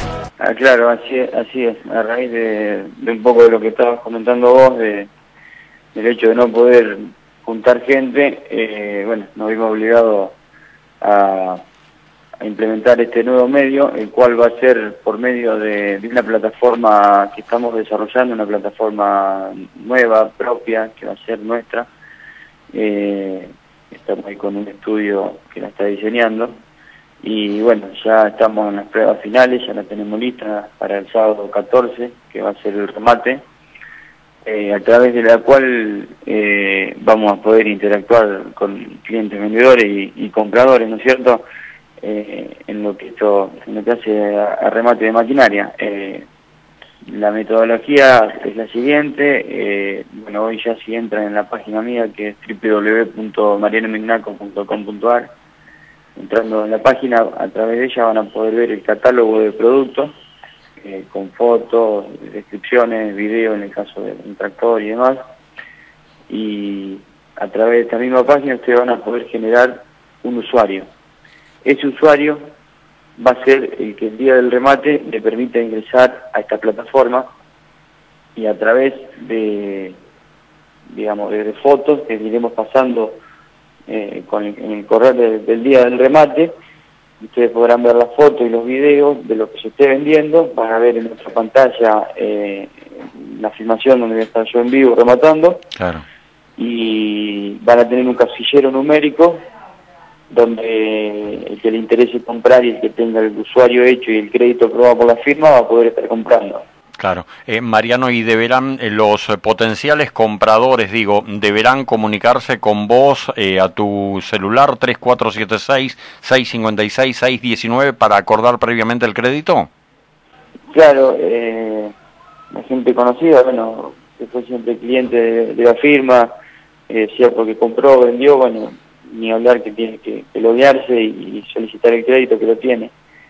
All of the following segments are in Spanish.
Ah, claro, así es. A raíz de un poco de lo que estabas comentando vos, del hecho de no poder juntar gente, bueno, nos vimos obligados a implementar este nuevo medio, el cual va a ser por medio de una plataforma que estamos desarrollando, una plataforma nueva, propia, que va a ser nuestra. Estamos ahí con un estudio que la está diseñando. Y bueno, ya estamos en las pruebas finales, ya la tenemos lista para el sábado 14, que va a ser el remate, a través de la cual vamos a poder interactuar con clientes vendedores y compradores, ¿no es cierto?, en lo que hace a remate de maquinaria. La metodología es la siguiente, bueno, hoy ya si entran en la página mía, que es www.marianomignaco.com.ar, entrando en la página, a través de ella van a poder ver el catálogo de productos, con fotos, descripciones, videos en el caso de un tractor y demás. Y a través de esta misma página ustedes van a poder generar un usuario. Ese usuario va a ser el que el día del remate le permita ingresar a esta plataforma y a través de, digamos, de fotos que iremos pasando en el correo del día del remate, ustedes podrán ver las fotos y los videos de lo que se esté vendiendo. Van a ver en nuestra pantalla la filmación donde voy a estar yo en vivo rematando. Claro. Y van a tener un casillero numérico donde el que le interese comprar y el que tenga el usuario hecho y el crédito aprobado por la firma va a poder estar comprando. Claro. Mariano, ¿y deberán los potenciales compradores, deberán comunicarse con vos a tu celular 3476-656-619 para acordar previamente el crédito? Claro, la gente conocida, bueno, que fue siempre cliente de la firma, cierto que compró, vendió, bueno, ni hablar que tiene que loguearse y solicitar el crédito que lo tiene.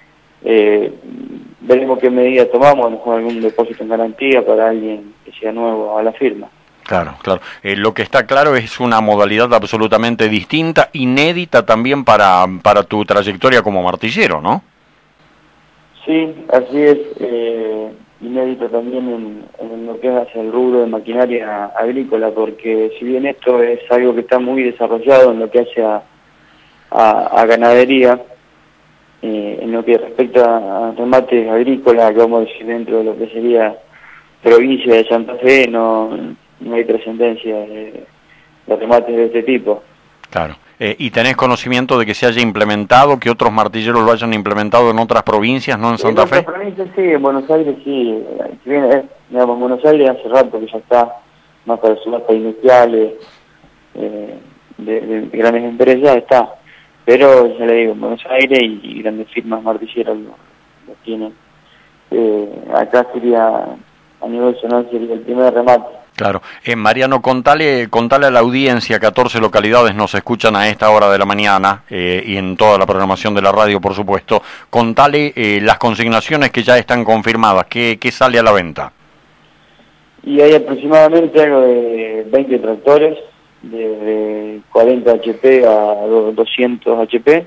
Veremos qué medidas tomamos, a lo mejor algún depósito en garantía para alguien que sea nuevo a la firma. Claro, claro. Lo que está claro es una modalidad absolutamente distinta, inédita también para tu trayectoria como martillero, ¿no? Sí, así es, inédito también en lo que es hacia el rubro de maquinaria agrícola, porque si bien esto es algo que está muy desarrollado en lo que hace a ganadería, en lo que respecta a remates agrícolas, que vamos a decir dentro de lo que sería provincia de Santa Fe, no hay trascendencia de remates de este tipo. Claro. ¿Y tenés conocimiento de que se haya implementado, que otros martilleros lo hayan implementado en otras provincias, no en Santa Fe? En otras provincias sí, en Buenos Aires sí. Si bien, digamos, en Buenos Aires hace rato que ya está, más para subastas industriales, de grandes empresas está. Pero ya le digo, en Buenos Aires y grandes firmas martilleras lo tienen. Acá sería, a nivel zonal, sería el primer remate. Claro. Mariano, contale a la audiencia, 14 localidades nos escuchan a esta hora de la mañana y en toda la programación de la radio, por supuesto. Contale las consignaciones que ya están confirmadas, ¿qué sale a la venta? Y hay aproximadamente algo de 20 tractores, de 40 HP a 200 HP,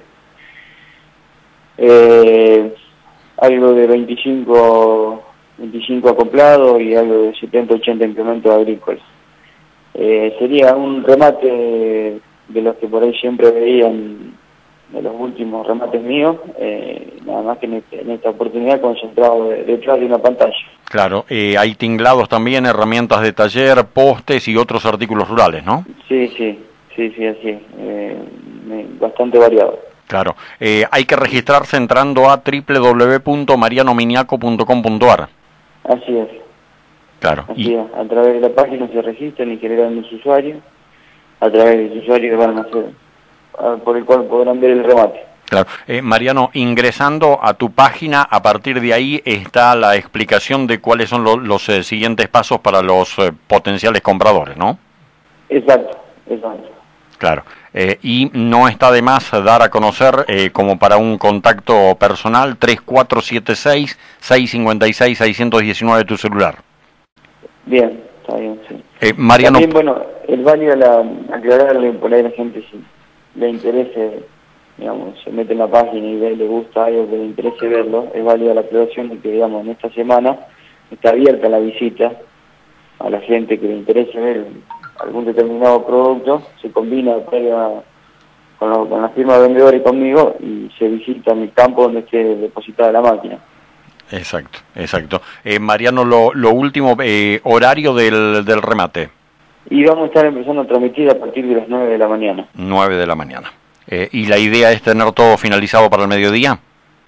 algo de 25 acoplados y algo de 70-80 implementos agrícolas. Sería un remate de los que por ahí siempre veían, de los últimos remates míos, nada más que en esta oportunidad concentrado detrás de una pantalla. Claro, hay tinglados también, herramientas de taller, postes y otros artículos rurales, ¿no? Sí, así, bastante variado. Claro, hay que registrarse entrando a www.marianomignaco.com.ar. Así es. Claro. Así es. A través de la página se registran y generan los usuarios, a través de sus usuarios van a hacer, por el cual podrán ver el remate. Claro. Mariano, ingresando a tu página, a partir de ahí está la explicación de cuáles son los siguientes pasos para los potenciales compradores, ¿no? Exacto. Claro. Y no está de más dar a conocer, como para un contacto personal, 3476-656-619 tu celular. Bien, está bien, sí. Mariano... También, bueno, es válido aclararle por ahí a la gente si le interese digamos, se mete en la página y ve, le gusta algo que le interese verlo, es válida la aclaración de que, digamos, en esta semana está abierta la visita a la gente que le interese ver algún determinado producto, se combina con la firma de vendedor y conmigo y se visita mi campo donde esté depositada la máquina. Exacto, exacto. Mariano, lo último, horario del remate. Y vamos a estar empezando a transmitir a partir de las 9 de la mañana. 9 de la mañana. ¿Y la idea es tener todo finalizado para el mediodía?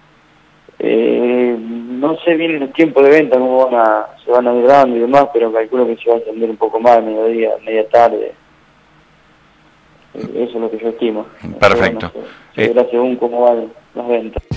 No sé bien los tiempos de venta, cómo se van a ir dando y demás, pero calculo que se va a extender un poco más, mediodía, media tarde. Eso es lo que yo estimo. Perfecto. Bueno, se verá según cómo van las ventas.